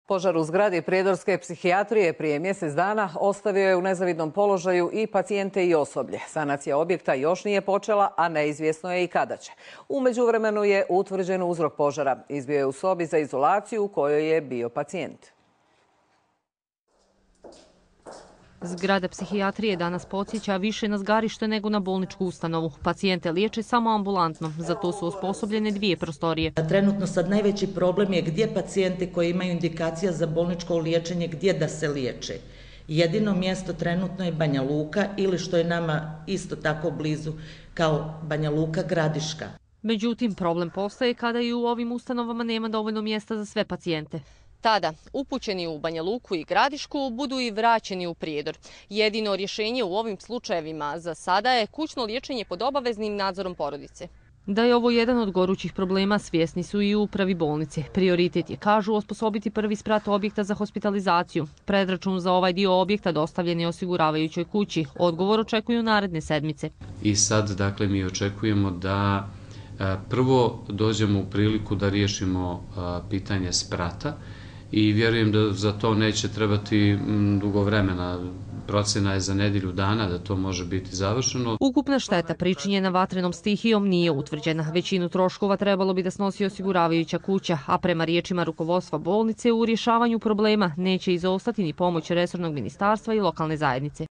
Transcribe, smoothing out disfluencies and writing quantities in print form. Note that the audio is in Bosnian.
Požar u zgradi prijedorske psihijatrije prije mjesec dana ostavio je u nezavidnom položaju i pacijente i osoblje. Sanacija objekta još nije počela, a neizvjesno je i kada će. U međuvremenu je utvrđen uzrok požara. Izbio je u sobi za izolaciju u kojoj je bio pacijent. Zgrada psihijatrije danas podsjeća više na zgarište nego na bolničku ustanovu. Pacijente liječe samo ambulantno, za to su osposobljene 2 prostorije. Trenutno sad najveći problem je gdje pacijenti koji imaju indikacija za bolničko liječenje gdje da se liječe. Jedino mjesto trenutno je Banja Luka ili što je nama isto tako blizu kao Banja Luka Gradiška. Međutim, problem postaje kada i u ovim ustanovama nema dovoljno mjesta za sve pacijente. Tada, upućeni u Banja Luku i Gradišku budu i vraćeni u Prijedor. Jedino rješenje u ovim slučajevima za sada je kućno liječenje pod obaveznim nadzorom porodice. Da je ovo jedan od gorućih problema, svjesni su i u upravi bolnice. Prioritet je, kažu, osposobiti prvi sprat objekta za hospitalizaciju. Predračun za ovaj dio objekta dostavljen je osiguravajućoj kući. Odgovor očekuju naredne sedmice. I sad, dakle, mi očekujemo da prvo dođemo u priliku da riješimo pitanje sprata i vjerujem da za to neće trebati dugo vremena. Procjena je za nedjelju dana da to može biti završeno. Ukupna šteta pričinjena vatrenom stihijom nije utvrđena. Većinu troškova trebalo bi da snosi osiguravajuća kuća, a prema riječima rukovodstva bolnice u rješavanju problema neće izostati ni pomoć resornog ministarstva i lokalne zajednice.